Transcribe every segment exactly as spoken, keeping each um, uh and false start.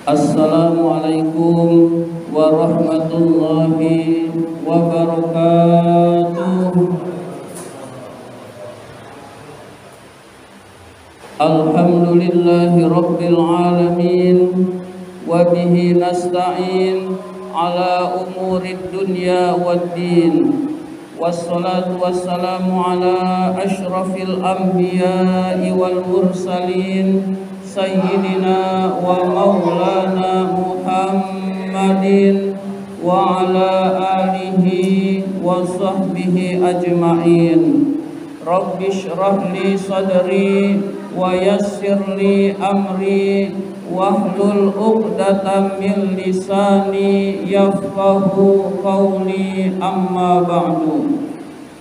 Assalamualaikum warahmatullahi wabarakatuh. Alhamdulillahi rabbil alamin, wa bihi nasta'in ala umurid dunya waddin. Wassalatu wassalamu ala ashrafil anbiya'i wal mursalin Sayyidina wa maulana Muhammadin wa ala alihi wa sahbihi ajma'in. Rabbi shrah li sadri wa yassir li amri wahlul uqdatam min lisani yafqahu qawli, amma ba'du.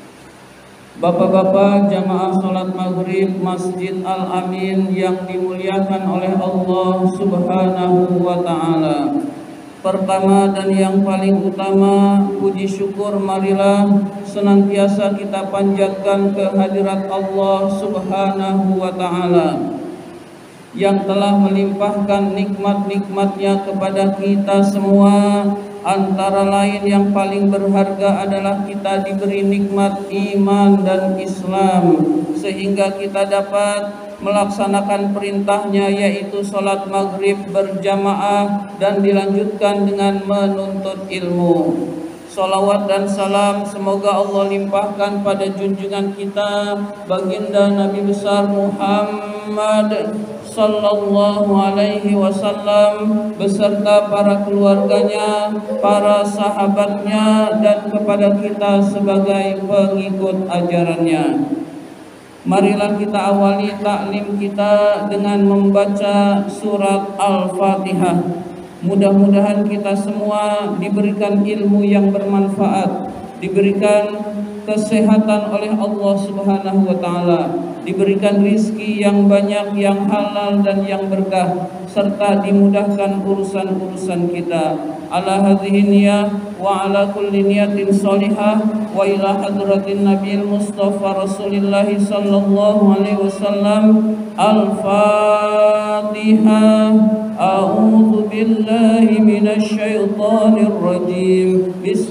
Bapak-bapak jamaah salat maghrib Masjid Al-Amin yang dimuliakan oleh Allah Subhanahu wa ta'ala. Pertama dan yang paling utama, puji syukur marilah senantiasa kita panjatkan kehadirat Allah Subhanahu wa ta'ala yang telah melimpahkan nikmat-nikmatnya kepada kita semua. Antara lain yang paling berharga adalah kita diberi nikmat iman dan Islam, sehingga kita dapat melaksanakan perintahnya, yaitu sholat maghrib berjamaah dan dilanjutkan dengan menuntut ilmu. Salawat dan salam semoga Allah limpahkan pada junjungan kita baginda Nabi besar Muhammad sallallahu alaihi wasallam beserta para keluarganya, para sahabatnya, dan kepada kita sebagai pengikut ajarannya. Marilah kita awali taklim kita dengan membaca surat Al-Fatihah. Mudah-mudahan kita semua diberikan ilmu yang bermanfaat, diberikan kesehatan oleh Allah Subhanahu wa ta'ala, diberikan rizki yang banyak, yang halal dan yang berkah, serta dimudahkan urusan-urusan kita. Ala hadhihi niyah wa ala kulli niyatin salihah wa ila hadratin Nabiil Mustafa Rasulillah sallallahu alaihi wasallam. Al-Fatihah. A'udzu billahi minasy syaithanir rajim.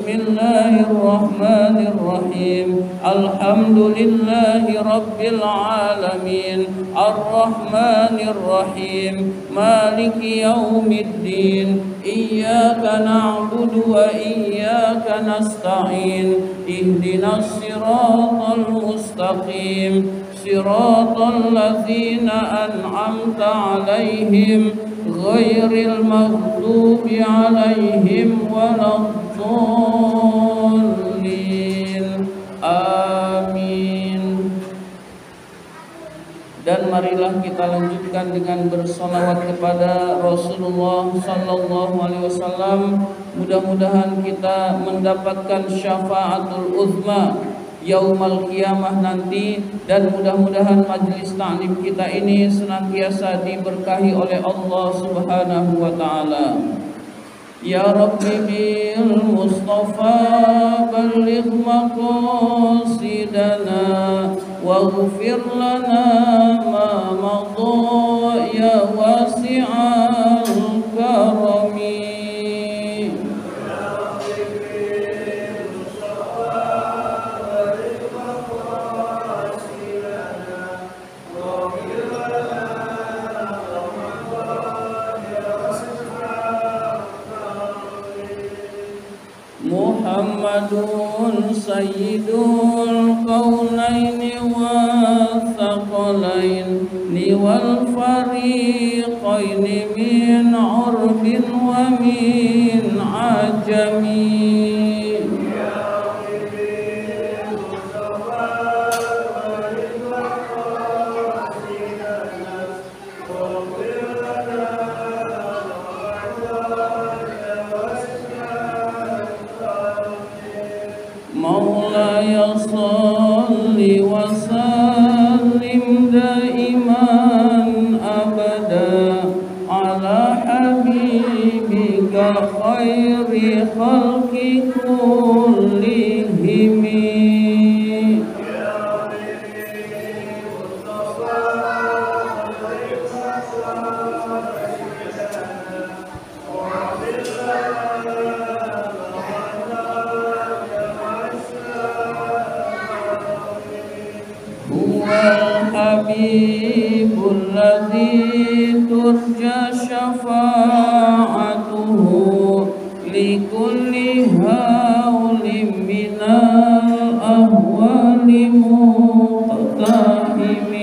Bismillahirrahmanirrahim. Alhamdulillahi rabbil alamin. Ar-Rahmanir Rahim. Maliki yaumiddin. Iyyaka na'budu wa iyyaka nasta'in. Ihdinas siratal mustaqim. Siratal ladzina an'amta 'alaihim ghairil maghdubi 'alaihim waladdallin. Amin. Dan marilah kita lanjutkan dengan bersolawat kepada Rasulullah sallallahu alaihi wasallam. Mudah-mudahan kita mendapatkan syafaatul uzma yaumal qiyamah nanti, dan mudah-mudahan majlis ta'lim kita ini senantiasa diberkahi oleh Allah Subhanahu wa ta'ala. Ya Rabbi bil Mustafa balligh maqasidana waghfir lana ma madha ya wasi'al karami. Muhammadun sayyidul kaunaini wa thaqalaini wal fariqaini min urbin wa min ajami. Maulaya salli wa sallim daiman abada ala habibika khairi khalqi kullihim. habibul ladzi turja syafa'atuhu likulli haulim minal ahwali muqtahimi.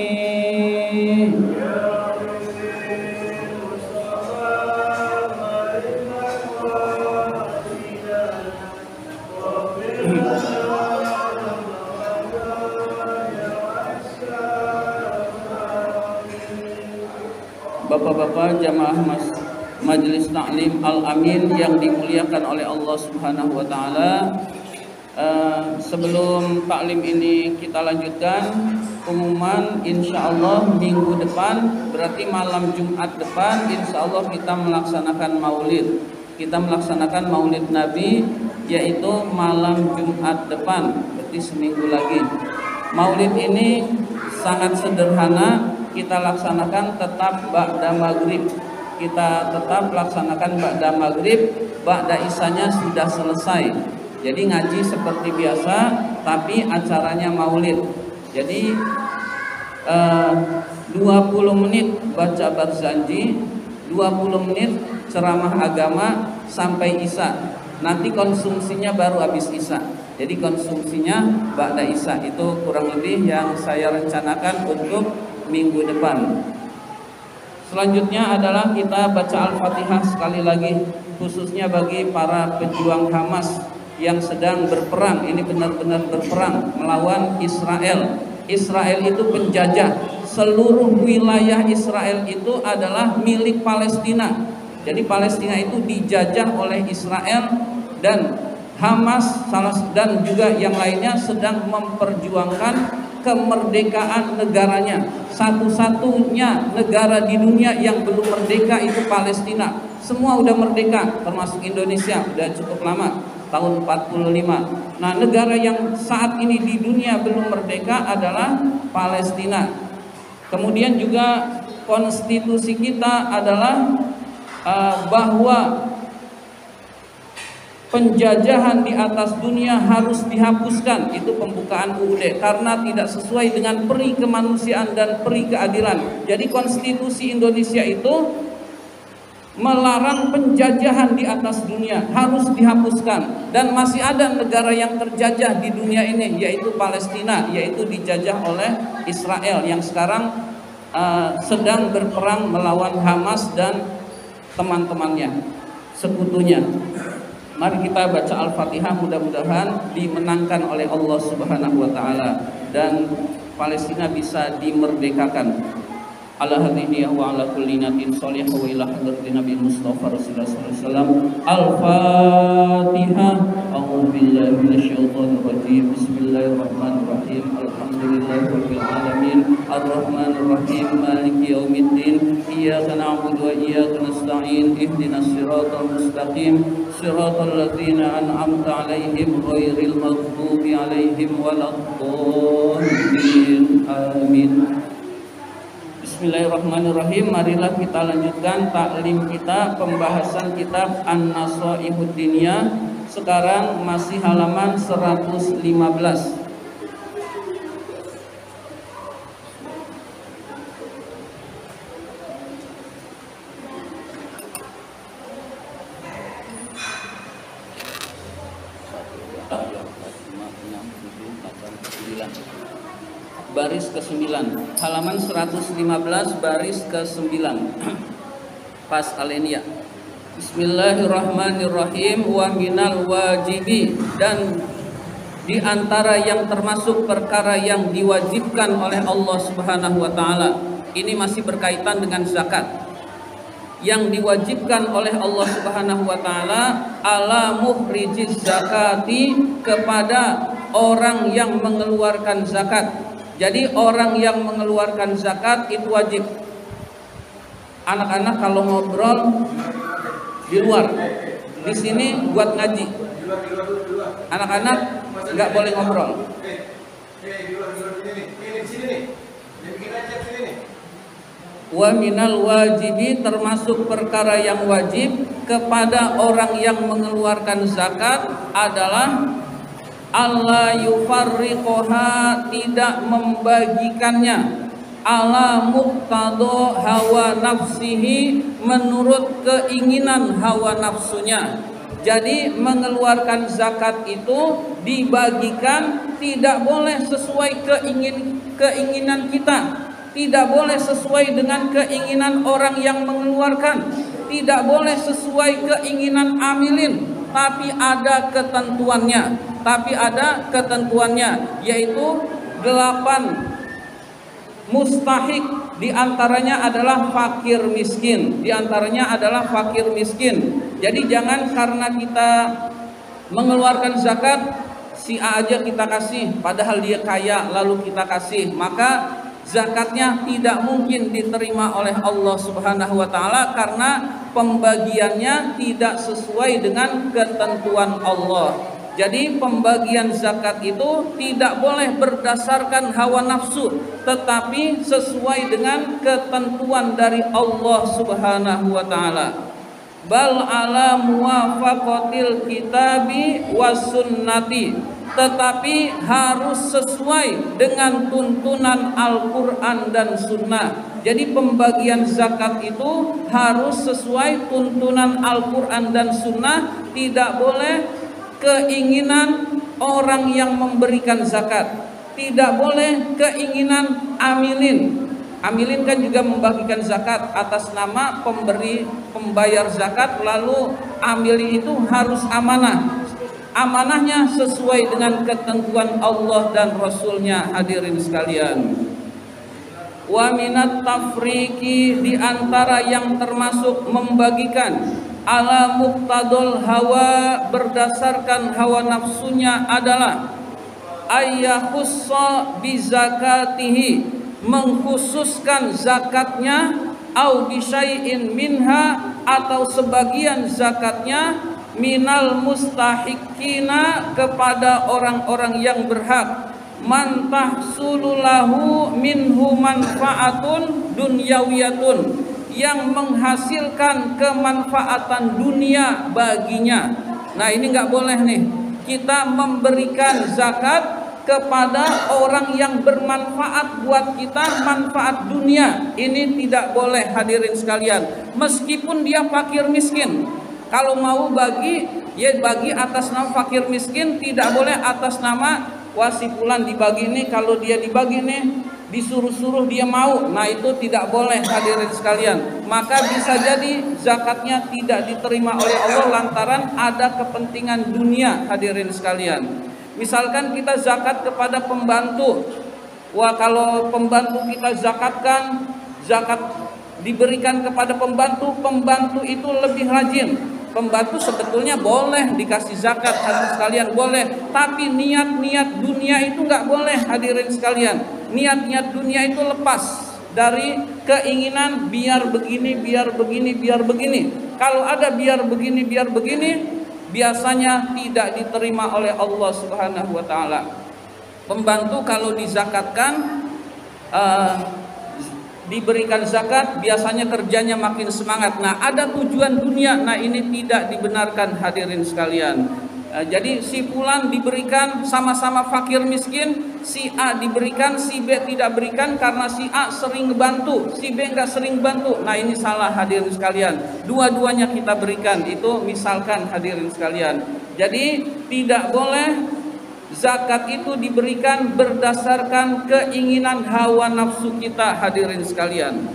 Bapak-bapak jamaah mas, Majelis Taklim Al-Amin yang dimuliakan oleh Allah Subhanahu wa taala. Uh, sebelum taklim ini kita lanjutkan, pengumuman insyaallah minggu depan, berarti malam Jumat depan insyaallah kita melaksanakan maulid. Kita melaksanakan maulid Nabi, yaitu malam Jumat depan, berarti seminggu lagi. Maulid ini sangat sederhana, kita laksanakan tetap ba'da maghrib. Kita tetap laksanakan ba'da maghrib, ba'da isanya sudah selesai. Jadi ngaji seperti biasa, tapi acaranya maulid. Jadi eh, dua puluh menit baca barzanji, dua puluh menit ceramah agama sampai isya. Nanti konsumsinya baru habis isya. Jadi konsumsinya ba'da isya. Itu kurang lebih yang saya rencanakan untuk minggu depan. Selanjutnya adalah kita baca Al-Fatihah sekali lagi, khususnya bagi para pejuang Hamas yang sedang berperang. Ini benar-benar berperang melawan Israel. Israel itu penjajah. Seluruh wilayah Israel itu adalah milik Palestina. Jadi Palestina itu dijajah oleh Israel, dan Hamas dan juga yang lainnya sedang memperjuangkan kemerdekaan negaranya. Satu-satunya negara di dunia yang belum merdeka itu Palestina. Semua udah merdeka, termasuk Indonesia udah cukup lama, tahun empat puluh lima. Nah, negara yang saat ini di dunia belum merdeka adalah Palestina. Kemudian juga konstitusi kita adalah uh, bahwa penjajahan di atas dunia harus dihapuskan. Itu pembukaan U U D, karena tidak sesuai dengan peri kemanusiaan dan peri keadilan. Jadi konstitusi Indonesia itu melarang penjajahan di atas dunia, harus dihapuskan. Dan masih ada negara yang terjajah di dunia ini, yaitu Palestina, yaitu dijajah oleh Israel yang sekarang uh, sedang berperang melawan Hamas dan teman-temannya, sekutunya. Mari kita baca Al-Fatihah, mudah-mudahan dimenangkan oleh Allah Subhanahu wa taala dan Palestina bisa dimerdekakan. Ala hadhihi wa ala kulli natin sholih wa ila hadratin Nabi Mustafa Rasulullah sallallahu alaihi wasallam. Al-Fatihah. A'udzu billahi minasyaitonir rajim. Bismillahirrahmanirrahim. Alhamdulillahirabbil alamin. Arrahmanir rahim. Maliki yaumiddin. Iyyaka na'budu wa iyyaka nasta'in. Ihdinas siratal mustaqim. Siratal ladzina an'amta 'alaihim ghairil maghdubi 'alaihim waladdallin. Amin. Bismillahirrahmanirrahim. Marilah kita lanjutkan taklim kita, pembahasan kitab An-Nasaihud Diniyah. Sekarang masih halaman seratus lima belas. Baris ke sembilan, halaman seratus lima belas, baris ke sembilan. Pas alenia. Bismillahirrahmanirrahim. Wa minal wajibi, dan di antara yang termasuk perkara yang diwajibkan oleh Allah Subhanahu wa taala. Ini masih berkaitan dengan zakat. Yang diwajibkan oleh Allah Subhanahu wa taala ala mukhrijiz zakati, kepada orang yang mengeluarkan zakat. Jadi orang yang mengeluarkan zakat itu wajib. Anak-anak kalau ngobrol di luar, di sini buat ngaji. Anak-anak nggak boleh ngobrol. Wa minal wajibi, termasuk perkara yang wajib kepada orang yang mengeluarkan zakat adalah Allah yufarriqoha, tidak membagikannya, ala muqtado hawa nafsihi, menurut keinginan hawa nafsunya. Jadi mengeluarkan zakat itu dibagikan tidak boleh sesuai keingin, keinginan kita, tidak boleh sesuai dengan keinginan orang yang mengeluarkan, tidak boleh sesuai keinginan amilin, tapi ada ketentuannya, tapi ada ketentuannya yaitu delapan mustahik, diantaranya adalah fakir miskin, diantaranya adalah fakir miskin. Jadi jangan karena kita mengeluarkan zakat si A aja kita kasih, padahal dia kaya lalu kita kasih, maka zakatnya tidak mungkin diterima oleh Allah Subhanahu wa taala karena pembagiannya tidak sesuai dengan ketentuan Allah. Jadi pembagian zakat itu tidak boleh berdasarkan hawa nafsu, tetapi sesuai dengan ketentuan dari Allah Subhanahu wa taala. Bal ala muwafaqatil kitabi was sunnati, tetapi harus sesuai dengan tuntunan Al-Quran dan Sunnah. Jadi pembagian zakat itu harus sesuai tuntunan Al-Quran dan Sunnah, tidak boleh keinginan orang yang memberikan zakat, tidak boleh keinginan amilin. Amilin kan juga membagikan zakat atas nama pemberi pembayar zakat, lalu amilin itu harus amanah. Amanahnya sesuai dengan ketentuan Allah dan Rasulnya. Hadirin sekalian, wa minat tafriki, diantara yang termasuk membagikan ala muqtadul hawa, berdasarkan hawa nafsunya adalah ayyahussa bizakatihi, mengkhususkan zakatnya, au bisyai'in minha, atau sebagian zakatnya, minal mustahiqina, kepada orang-orang yang berhak, man tahsululahu minhu manfaatun dunyawiyatun, yang menghasilkan kemanfaatan dunia baginya. Nah ini nggak boleh nih kita memberikan zakat kepada orang yang bermanfaat buat kita, manfaat dunia. Ini tidak boleh hadirin sekalian, meskipun dia fakir miskin. Kalau mau bagi, ya bagi atas nama fakir miskin, tidak boleh atas nama wasipulan dibagi nih, kalau dia dibagi nih disuruh-suruh dia mau. Nah itu tidak boleh hadirin sekalian. Maka bisa jadi zakatnya tidak diterima oleh Allah lantaran ada kepentingan dunia hadirin sekalian. Misalkan kita zakat kepada pembantu, wah kalau pembantu kita zakatkan, zakat diberikan kepada pembantu, pembantu itu lebih rajin. Pembantu sebetulnya boleh dikasih zakat hadirin sekalian, boleh, tapi niat-niat dunia itu nggak boleh hadirin sekalian. Niat-niat dunia itu lepas dari keinginan biar begini, biar begini, biar begini. Kalau ada biar begini, biar begini, biasanya tidak diterima oleh Allah Subhanahu wa taala. Pembantu kalau dizakatkan, uh, diberikan zakat, biasanya kerjanya makin semangat. Nah, ada tujuan dunia. Nah, ini tidak dibenarkan hadirin sekalian. Uh, jadi si fulan diberikan sama-sama fakir miskin, si A diberikan, si B tidak berikan karena si A sering ngebantu, si B nggak sering bantu. Nah ini salah hadirin sekalian. Dua-duanya kita berikan, itu misalkan hadirin sekalian. Jadi tidak boleh zakat itu diberikan berdasarkan keinginan hawa nafsu kita hadirin sekalian.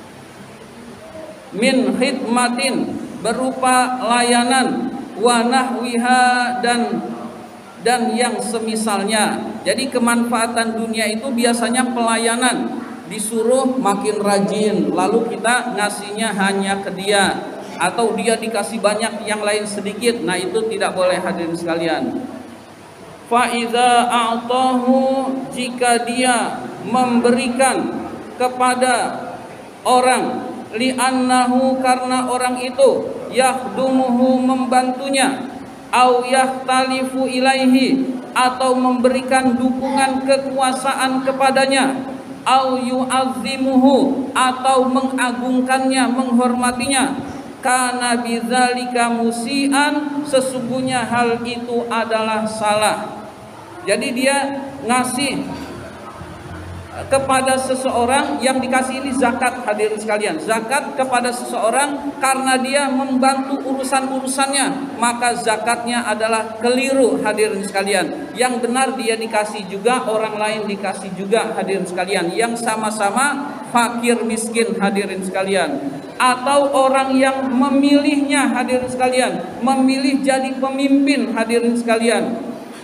Min khidmatin, berupa layanan, wa nahwiha, dan dan yang semisalnya. Jadi kemanfaatan dunia itu biasanya pelayanan, disuruh makin rajin, lalu kita ngasihnya hanya ke dia, atau dia dikasih banyak yang lain sedikit. Nah itu tidak boleh hadirin sekalian. Fa iza a'tahu, jika dia memberikan kepada orang, li'annahu, karena orang itu yakhdumuhu, membantunya, au yahtalifu ilaihi, atau memberikan dukungan kekuasaan kepadanya, au yu'azzimuhu, atau mengagungkannya, menghormatinya, kana bidzalika musian, sesungguhnya hal itu adalah salah. Jadi dia ngasih kepada seseorang yang dikasih ini zakat, hadirin sekalian, zakat kepada seseorang karena dia membantu urusan-urusannya, maka zakatnya adalah keliru, hadirin sekalian. Yang benar dia dikasih juga, orang lain dikasih juga, hadirin sekalian, yang sama-sama fakir miskin, hadirin sekalian. Atau orang yang memilihnya, hadirin sekalian, memilih jadi pemimpin, hadirin sekalian,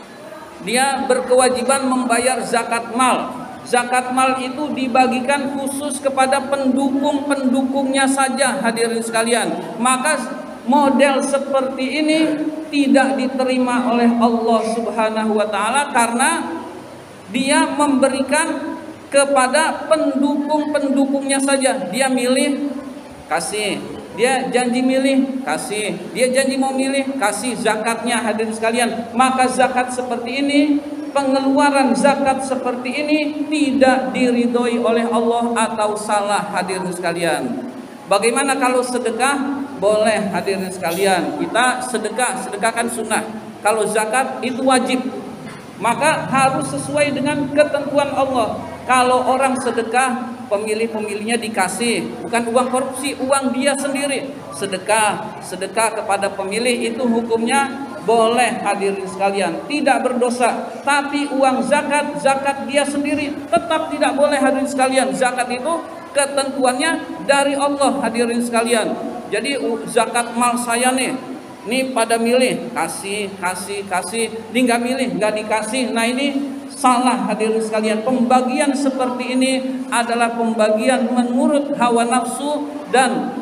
dia berkewajiban membayar zakat mal. Zakat mal itu dibagikan khusus kepada pendukung-pendukungnya saja, hadirin sekalian. Maka model seperti ini tidak diterima oleh Allah Subhanahu wa taala karena dia memberikan kepada pendukung-pendukungnya saja. Dia milih, kasih. Dia janji milih, kasih. Dia janji mau milih, kasih zakatnya, hadirin sekalian. Maka zakat seperti ini, pengeluaran zakat seperti ini tidak diridhoi oleh Allah atau salah, hadirin sekalian. Bagaimana kalau sedekah? Boleh, hadirin sekalian. Kita sedekah, sedekah kan sunnah. Kalau zakat itu wajib. Maka harus sesuai dengan ketentuan Allah. Kalau orang sedekah, pemilih-pemilihnya dikasih, bukan uang korupsi, uang dia sendiri. Sedekah, sedekah kepada pemilih itu hukumnya boleh, hadirin sekalian, tidak berdosa. Tapi uang zakat, zakat dia sendiri tetap tidak boleh, hadirin sekalian. Zakat itu ketentuannya dari Allah, hadirin sekalian. Jadi zakat mal saya nih, nih pada milih, kasih, kasih, kasih. Ini nggak milih, nggak dikasih. Nah ini salah, hadirin sekalian. Pembagian seperti ini adalah pembagian menurut hawa nafsu dan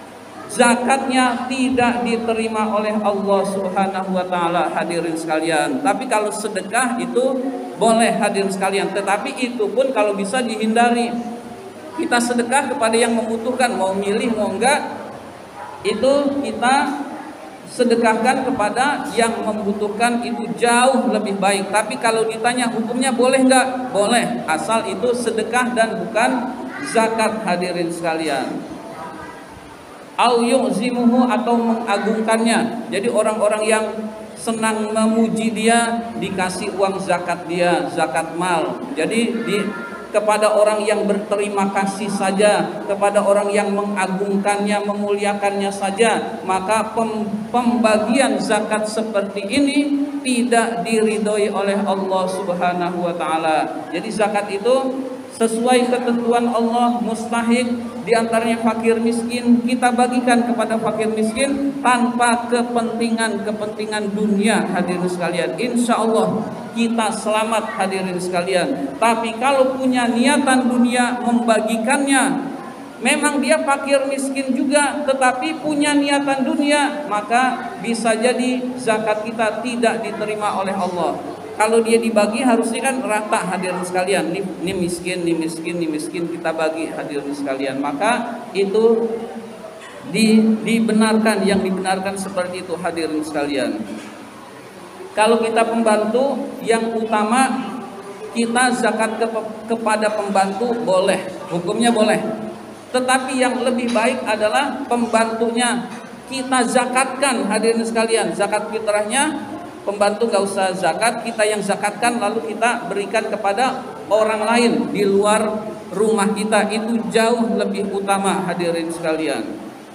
zakatnya tidak diterima oleh Allah Subhanahu wa taala, hadirin sekalian. Tapi kalau sedekah itu boleh, hadirin sekalian. Tetapi itu pun kalau bisa dihindari. Kita sedekah kepada yang membutuhkan, mau milih mau enggak, itu kita sedekahkan kepada yang membutuhkan, itu jauh lebih baik. Tapi kalau ditanya hukumnya boleh enggak? Boleh, asal itu sedekah dan bukan zakat, hadirin sekalian. Au yu'zimuhu, atau mengagungkannya. Jadi orang-orang yang senang memuji dia dikasih uang zakat dia, zakat mal. Jadi di kepada orang yang berterima kasih saja, kepada orang yang mengagungkannya, memuliakannya saja, maka pem, pembagian zakat seperti ini tidak diridhoi oleh Allah Subhanahu wa taala. Jadi zakat itu sesuai ketentuan Allah, mustahik, diantaranya fakir miskin, kita bagikan kepada fakir miskin tanpa kepentingan-kepentingan dunia, hadirin sekalian. Insya Allah kita selamat, hadirin sekalian. Tapi kalau punya niatan dunia membagikannya, memang dia fakir miskin juga, tetapi punya niatan dunia, maka bisa jadi zakat kita tidak diterima oleh Allah. Kalau dia dibagi harusnya kan rata, hadirin sekalian. Ini, ini miskin, ini miskin, ini miskin, kita bagi, hadirin sekalian. Maka itu di, dibenarkan, yang dibenarkan seperti itu, hadirin sekalian. Kalau kita pembantu, yang utama kita zakat ke, kepada pembantu boleh, hukumnya boleh. Tetapi yang lebih baik adalah pembantunya kita zakatkan, hadirin sekalian. Zakat fitrahnya pembantu gak usah zakat, kita yang zakatkan lalu kita berikan kepada orang lain di luar rumah kita, itu jauh lebih utama, hadirin sekalian.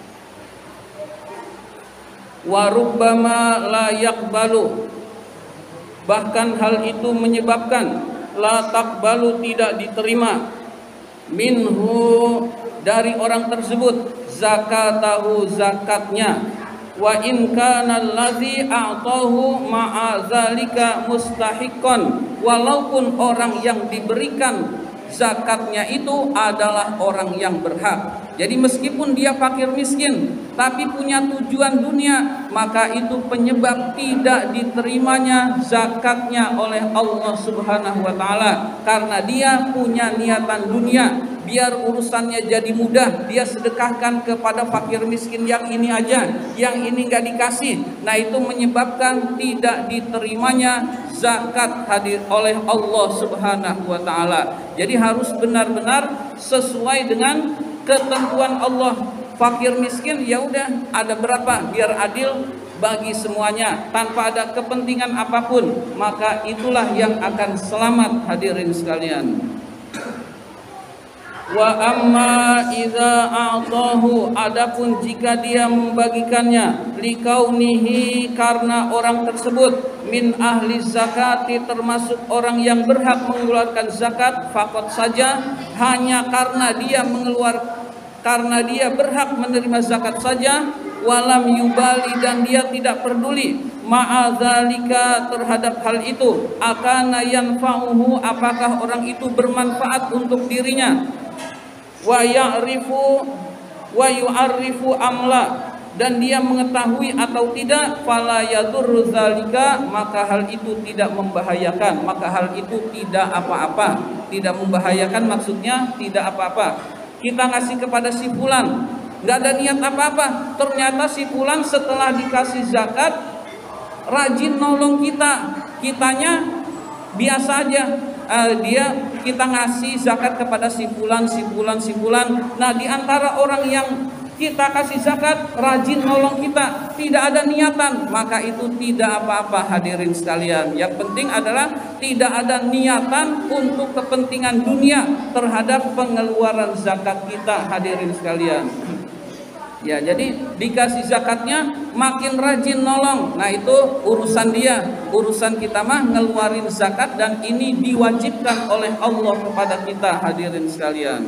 Wa rubbama la yaqbalu, bahkan hal itu menyebabkan la taqbalu, tidak diterima, minhu, dari orang tersebut, zakatahu, zakatnya. Wa in kana allazi a'tahu ma'a zalika mustahiqqan, walaupun orang yang diberikan zakatnya itu adalah orang yang berhak. Jadi meskipun dia fakir miskin tapi punya tujuan dunia, maka itu penyebab tidak diterimanya zakatnya oleh Allah Subhanahu wa taala, karena dia punya niatan dunia. Biar urusannya jadi mudah, dia sedekahkan kepada fakir miskin yang ini aja, yang ini nggak dikasih. Nah itu menyebabkan tidak diterimanya zakat hadir oleh Allah Subhanahu wa taala. Jadi harus benar-benar sesuai dengan ketentuan Allah. Fakir miskin ya udah ada berapa, biar adil bagi semuanya tanpa ada kepentingan apapun, maka itulah yang akan selamat, hadirin sekalian. Wa amma idza a'tahu, adapun jika dia membagikannya, likaunihi, karena orang tersebut min ahli zakati, termasuk orang yang berhak mengeluarkan zakat, fakot saja, hanya karena dia mengeluarkan, karena dia berhak menerima zakat saja, walam yubali, dan dia tidak peduli, ma'adzalika, terhadap hal itu, akana yanfa'uhu, apakah orang itu bermanfaat untuk dirinya, wa ya'rifu wa yu'arrifu amla, dan dia mengetahui atau tidak, fala yadurru dzalika, maka hal itu tidak membahayakan, maka hal itu tidak apa-apa. Tidak membahayakan maksudnya tidak apa-apa. Kita ngasih kepada si fulan, nggak ada niat apa-apa, ternyata si fulan setelah dikasih zakat rajin nolong kita, kitanya biasa aja. Uh, dia kita ngasih zakat kepada si fulan, si fulan, si fulan. Nah, di antara orang yang kita kasih zakat rajin nolong kita, tidak ada niatan, maka itu tidak apa-apa hadirin sekalian. Yang penting adalah tidak ada niatan untuk kepentingan dunia terhadap pengeluaran zakat kita hadirin sekalian. Ya, jadi dikasih zakatnya makin rajin nolong. Nah, itu urusan dia. Urusan kita mah ngeluarin zakat, dan ini diwajibkan oleh Allah kepada kita hadirin sekalian.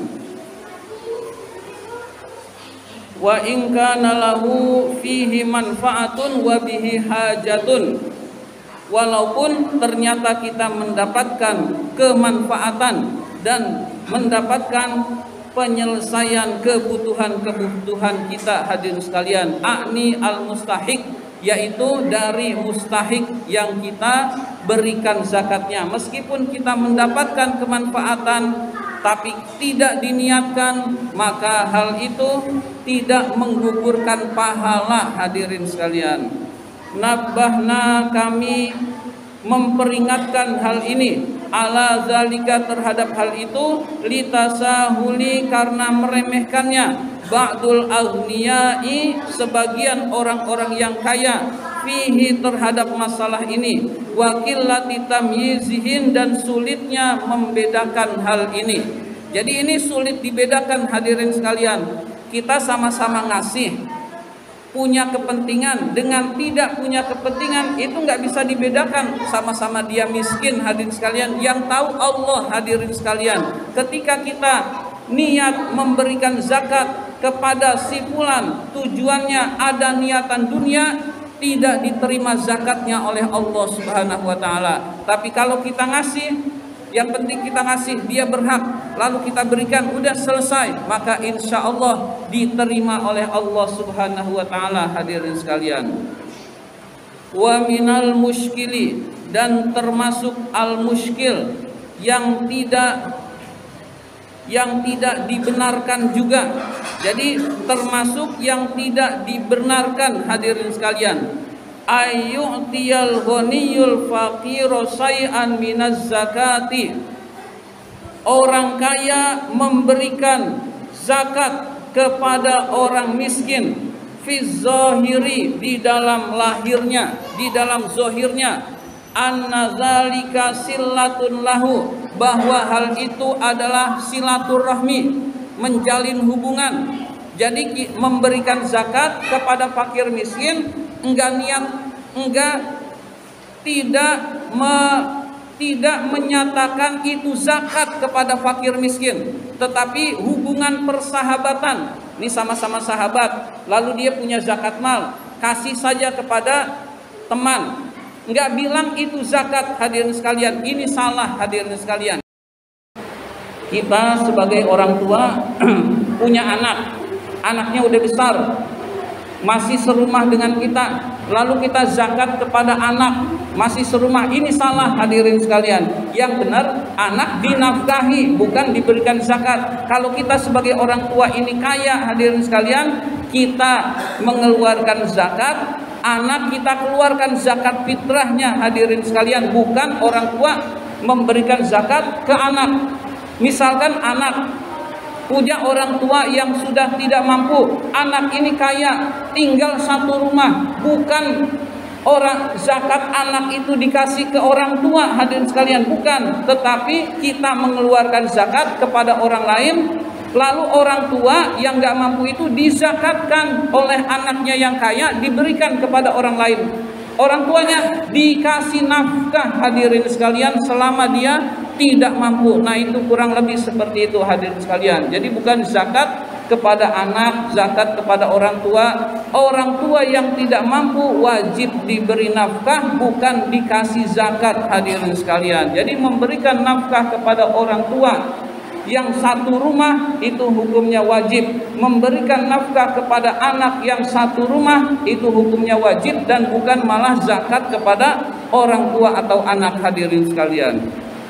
Wa in kana lahu fihi manfaatun wa bihi hajatun, walaupun ternyata kita mendapatkan kemanfaatan dan mendapatkan penyelesaian kebutuhan-kebutuhan kita hadirin sekalian, akni al-mustahik, yaitu dari mustahik yang kita berikan zakatnya. Meskipun kita mendapatkan kemanfaatan tapi tidak diniatkan, maka hal itu tidak menggugurkan pahala hadirin sekalian. Nabbahna, kami memperingatkan hal ini, ala zalika, terhadap hal itu, litasahuli, karena meremehkannya, ba'dul aghniyai, sebagian orang-orang yang kaya, fihi, terhadap masalah ini, wa qillati tamyizihin, dan sulitnya membedakan hal ini. Jadi ini sulit dibedakan hadirin sekalian. Kita sama-sama ngasih, punya kepentingan dengan tidak punya kepentingan, itu nggak bisa dibedakan. Sama-sama dia miskin hadirin sekalian, yang tahu Allah hadirin sekalian. Ketika kita niat memberikan zakat kepada si fulan, tujuannya ada niatan dunia, tidak diterima zakatnya oleh Allah Subhanahu wa taala. Tapi kalau kita ngasih, yang penting kita ngasih, dia berhak, lalu kita berikan, udah selesai, maka insya Allah diterima oleh Allah Subhanahu wa taala hadirin sekalian. Wa minal muskili, dan termasuk al muskil, yang tidak yang tidak dibenarkan juga. Jadi termasuk yang tidak dibenarkan hadirin sekalian, ayyu'tiyal ghaniyul faqiru say'an minaz zakati, orang kaya memberikan zakat kepada orang miskin, fi zahiri, di dalam lahirnya, di dalam zahirnya, anna zalika silatun lahu, bahwa hal itu adalah silaturahmi, menjalin hubungan. Jadi memberikan zakat kepada fakir miskin, enggak niat, enggak tidak me, tidak menyatakan itu zakat kepada fakir miskin, tetapi hubungan persahabatan. Ini sama-sama sahabat, lalu dia punya zakat mal, kasih saja kepada teman, enggak bilang itu zakat hadirin sekalian. Ini salah hadirin sekalian. Kita sebagai orang tua punya anak, anaknya udah besar, masih serumah dengan kita, lalu kita zakat kepada anak masih serumah, ini salah hadirin sekalian. Yang benar anak dinafkahi, bukan diberikan zakat. Kalau kita sebagai orang tua ini kaya hadirin sekalian, kita mengeluarkan zakat, anak kita keluarkan zakat fitrahnya hadirin sekalian, bukan orang tua memberikan zakat ke anak. Misalkan anak punya orang tua yang sudah tidak mampu, anak ini kaya, tinggal satu rumah, bukan orang zakat anak itu dikasih ke orang tua hadirin sekalian, bukan, tetapi kita mengeluarkan zakat kepada orang lain Lalu orang tua yang nggak mampu itu dizakatkan oleh anaknya yang kaya, diberikan kepada orang lain. Orang tuanya dikasih nafkah, hadirin sekalian, selama dia tidak mampu. Nah, itu kurang lebih seperti itu, hadirin sekalian. Jadi bukan zakat kepada anak, zakat kepada orang tua. Orang tua yang tidak mampu wajib diberi nafkah, bukan dikasih zakat, hadirin sekalian. Jadi memberikan nafkah kepada orang tua yang satu rumah itu hukumnya wajib. Memberikan nafkah kepada anak yang satu rumah itu hukumnya wajib, dan bukan malah zakat kepada orang tua atau anak, hadirin sekalian.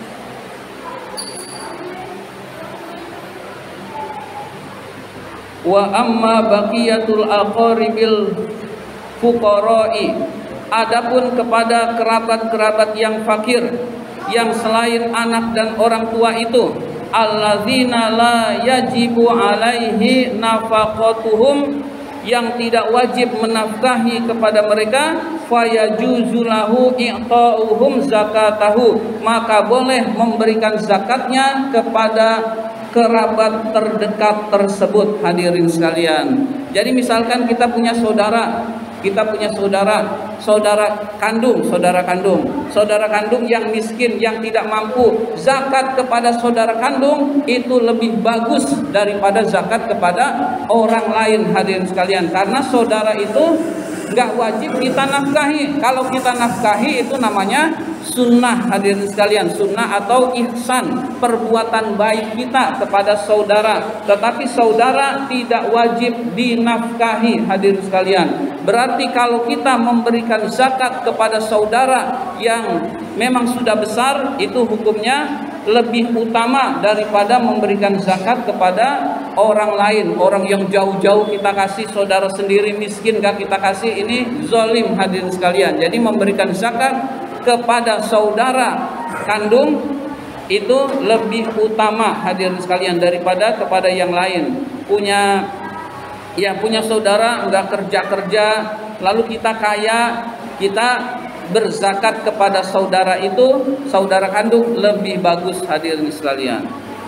Wa amma baqiyatul aqaribil fuqara'i, adapun kepada kerabat-kerabat yang fakir, yang selain anak dan orang tua itu, alladzina la yajibu alaihi nafaqatuhum, yang tidak wajib menafkahi kepada mereka, fayajuzu lahu i'ta'uhum zakatahu, maka boleh memberikan zakatnya kepada kerabat terdekat tersebut, hadirin sekalian. Jadi misalkan kita punya saudara, kita punya saudara, saudara kandung, saudara kandung, saudara kandung yang miskin, yang tidak mampu, zakat kepada saudara kandung itu lebih bagus daripada zakat kepada orang lain, hadirin sekalian. Karena saudara itu nggak wajib kita nafkahi. Kalau kita nafkahi itu namanya sunnah, hadirin sekalian, sunnah atau ihsan, perbuatan baik kita kepada saudara. Tetapi saudara tidak wajib dinafkahi, hadirin sekalian. Berarti kalau kita memberikan zakat kepada saudara yang memang sudah besar, itu hukumnya lebih utama daripada memberikan zakat kepada orang lain. Orang yang jauh-jauh kita kasih, saudara sendiri miskin gak kita kasih, ini zalim, hadirin sekalian. Jadi memberikan zakat kepada saudara kandung itu lebih utama, hadirin sekalian, daripada kepada yang lain. Punya ya punya saudara nggak kerja-kerja, lalu kita kaya, kita berzakat kepada saudara itu, saudara kandung, lebih bagus, hadirin sekalian.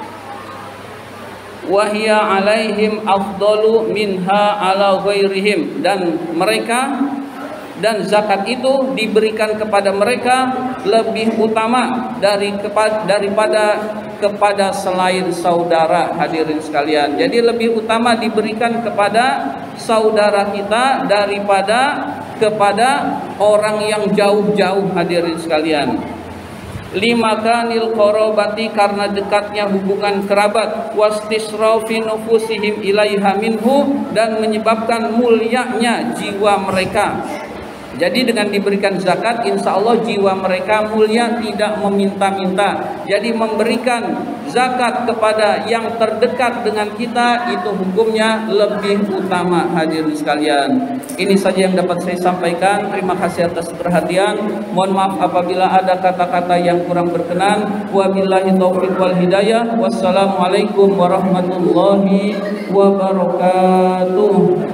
Wahia alaihim afdalu minha ala ghairihim, dan mereka dan zakat itu diberikan kepada mereka lebih utama dari kepada, daripada kepada selain saudara, hadirin sekalian. Jadi lebih utama diberikan kepada saudara kita daripada kepada orang yang jauh-jauh, hadirin sekalian. Lima kanil qarabati, karena dekatnya hubungan kerabat, wastisrafi nufusihim ilaiha minhu, dan menyebabkan mulianya jiwa mereka. Jadi dengan diberikan zakat, insya Allah jiwa mereka mulia, tidak meminta-minta. Jadi memberikan zakat kepada yang terdekat dengan kita itu hukumnya lebih utama, hadirin sekalian. Ini saja yang dapat saya sampaikan. Terima kasih atas perhatian. Mohon maaf apabila ada kata-kata yang kurang berkenan. Wabillahi taufiq wal hidayah. Wassalamualaikum warahmatullahi wabarakatuh.